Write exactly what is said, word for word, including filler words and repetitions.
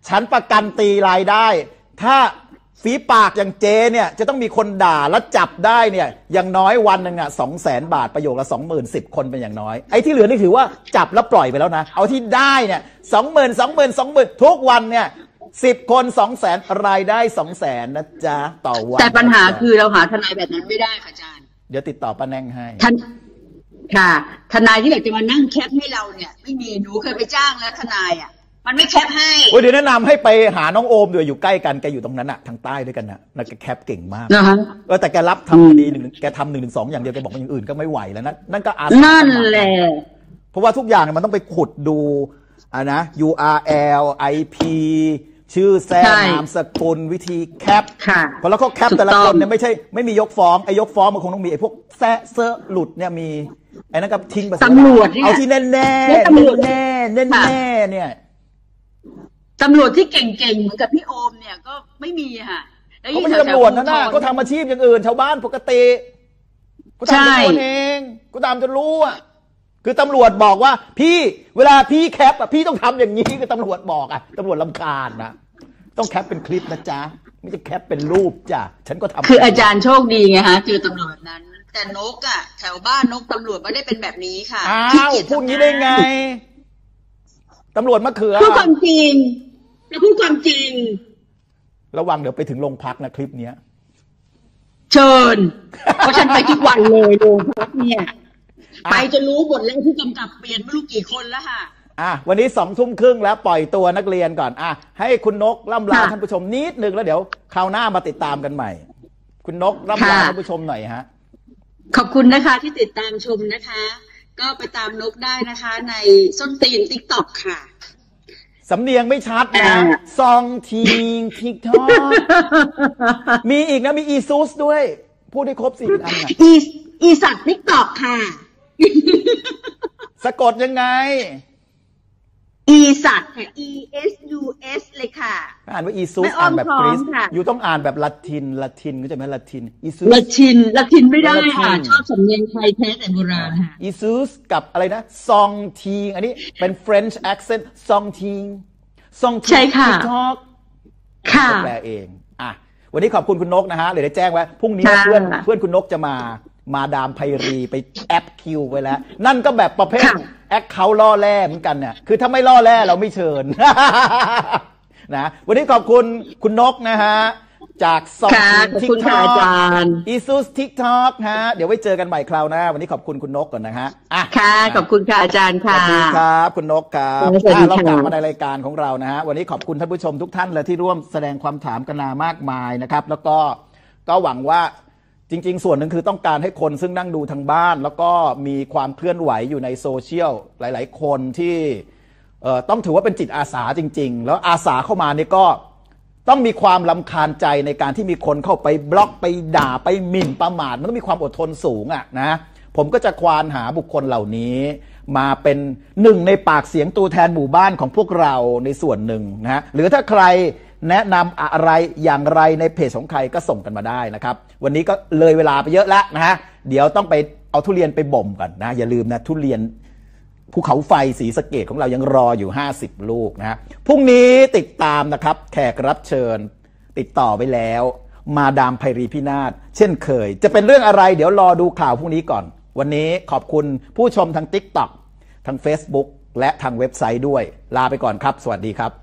ฉันประกันตีรายได้ถ้าฝีปากอย่างเจเนี่ยจะต้องมีคนด่าแล้วจับได้เนี่ยอย่างน้อยวันหนึ่งอ่ะสองแสนบาทประโยคละสองหมื่นสิบคนเป็นอย่างน้อยไอ้ที่เหลือนี่ถือว่าจับแล้วปล่อยไปแล้วนะเอาที่ได้เนี่ยสองหมื่นสองหมื่นสองหมื่นทุกวันเนี่ยสิบคนสองแสนรายได้สองแสนนะจ๊ะต่อวันแต่ปัญหาคือเราหาทนายแบบนั้นไม่ได้ค่ะอาจารย์เดี๋ยวติดต่อป้าแนงให้ท่านค่ะทนายที่อยากจะมานั่งแคปให้เราเนี่ยไม่มีหนูเคยไปจ้างแล้วทนายอ่ะมันไม่แคปให้โอ้ยเดี๋ยวแนะนำให้ไปหาน้องโอมด้วยอยู่ใกล้กันแกอยู่ตรงนั้นอะทางใต้ด้วยกันนะน่าจะแคปเก่งมากนะคะเออแต่แกรับทำคดีหนึ่งแกทำหนึ่งหนึ่งสองอย่างเดียวแกบอกอย่างอื่นก็ไม่ไหวแล้วนะนั่นก็อาสานั่นแหละเพราะว่าทุกอย่างมันต้องไปขุดดูอ่ะนะ ยู อาร์ แอล ไอ พี ชื่อแท้นามสกุลวิธีแคปเพราะแล้วเขาแคปแต่ละคนเนี่ยไม่ใช่ไม่มียกฟ้องไอ้ยกฟ้องมันคงต้องมีไอ้พวกแซะเซอะหลุดเนี่ยมีไอ้นั่นก็ทิ้งไปตำรวจเอาที่แน่แน่แน่แน่แน่เนี่ยตำรวจที่เก่งๆเหมือนกับพี่โอมเนี่ยก็ไม่มีค่ะเขาไม่ใช่ตำรวจนะน่ะเขาทำอาชีพอย่างอื่นชาวบ้านปกติเขาทำตัวเองเขาตามจนรู้อ่ะคือตำรวจบอกว่าพี่เวลาพี่แคปอ่ะพี่ต้องทำอย่างนี้คือตำรวจบอกอ่ะตำรวจรำคาญนะต้องแคปเป็นคลิปนะจ๊ะไม่ใช่แคปเป็นรูปจ้ะฉันก็ทำคืออาจารย์โชคดีไงฮะเจอตำรวจนั้นแต่นกอ่ะแถวบ้านนกตำรวจไม่ได้เป็นแบบนี้ค่ะอ้าวพูดงี้ได้ไงตำรวจมะเขือพูดความจริงจะพูดความจริงระวังเดี๋ยวไปถึงโรงพักนะคลิปเนี้ยเชิญเพราะฉันไปทุกวันเลยโรงพักเนี่ยไปจะรู้หมดแล้วที่กำกับเปลี่ยนไม่รู้กี่คนแล้วค่ะอ่ะวันนี้สองทุ่มครึ่งแล้วปล่อยตัวนักเรียนก่อนอ่ะให้คุณนกล่ำลาท่านผู้ชมนิดนึงแล้วเดี๋ยวคราวหน้ามาติดตามกันใหม่คุณนกล่ำลาท่านผู้ชมหน่อยฮะขอบคุณนะคะที่ติดตามชมนะคะก็ไปตามนกได้นะคะในส้นตีน ติ๊กต็อก ค่ะสำเนียงไม่ชัดนะซองทีงทิกทอมีอีกนะมีอีซูสด้วยพูดให้ครบสี่อันอ่ะอีอีสัตว์ ติ๊กต็อก ค่ะสะกดยังไงอีสัตว์ค่ะ E S U S เลยค่ะอ่านว่าอีซูสอ่านแบบกรีซอยู่ต้องอ่านแบบละตินละตินก็จะไม่ละตินอีซูสละตินละตินไม่ได้ค่ะชอบสำเนียงไทยแท้แต่โบราณค่ะอีซูสกับอะไรนะซองทีงอันนี้เป็น French accent ซองทีงซองทีงใช่ค่ะค่ะแปลเองอ่ะวันนี้ขอบคุณคุณนกนะฮะเดี๋ยวได้แจ้งไว้พรุ่งนี้เพื่อนเพื่อนคุณนกจะมามาดามไพรีไปแอปคิวไว้แล้วนั่นก็แบบประเภทแอคเคาท์ล่อแร่เหมือนกันเนี่ยคือถ้าไม่ล่อแร่เราไม่เชิญนะวันนี้ขอบคุณคุณนกนะฮะจากซองทิกทอกอีซูสทิกทอกฮะเดี๋ยวไว้เจอกันใหม่คราวหน้าวันนี้ขอบคุณคุณนกก่อนนะฮะอ่ะค่ะขอบคุณค่ะอาจารย์ค่ะสวัสดีครับคุณนกครับเรากลับมาในรายการของเรานะฮะวันนี้ขอบคุณท่านผู้ชมทุกท่านเลยที่ร่วมแสดงความถามกันมามากมายนะครับแล้วก็ก็หวังว่าจริงๆส่วนหนึ่งคือต้องการให้คนซึ่งนั่งดูทางบ้านแล้วก็มีความเคลื่อนไหวอยู่ในโซเชียลหลายๆคนที่ต้องถือว่าเป็นจิตอาสาจริงๆแล้วอาสาเข้ามานี่ก็ต้องมีความรำคาญใจในการที่มีคนเข้าไปบล็อกไปด่าไปหมิ่นประมาทมันต้องมีความอดทนสูงอ่ะนะผมก็จะควานหาบุคคลเหล่านี้มาเป็นหนึ่งในปากเสียงตัวแทนหมู่บ้านของพวกเราในส่วนหนึ่งนะฮะหรือถ้าใครแนะนำอะไรอย่างไรในเพจของใครก็ส่งกันมาได้นะครับวันนี้ก็เลยเวลาไปเยอะแล้วนะฮะเดี๋ยวต้องไปเอาทุเรียนไปบ่มกันนะอย่าลืมนะทุเรียนภูเขาไฟศรีสะเกษของเรายังรออยู่ห้าสิบลูกนะฮะพรุ่งนี้ติดตามนะครับแขกรับเชิญติดต่อไปแล้วมาดามไพรีพินาศเช่นเคยจะเป็นเรื่องอะไรเดี๋ยวรอดูข่าวพรุ่งนี้ก่อนวันนี้ขอบคุณผู้ชมทาง ติ๊กต็อก ทาง เฟซบุ๊ก และทางเว็บไซต์ด้วยลาไปก่อนครับสวัสดีครับ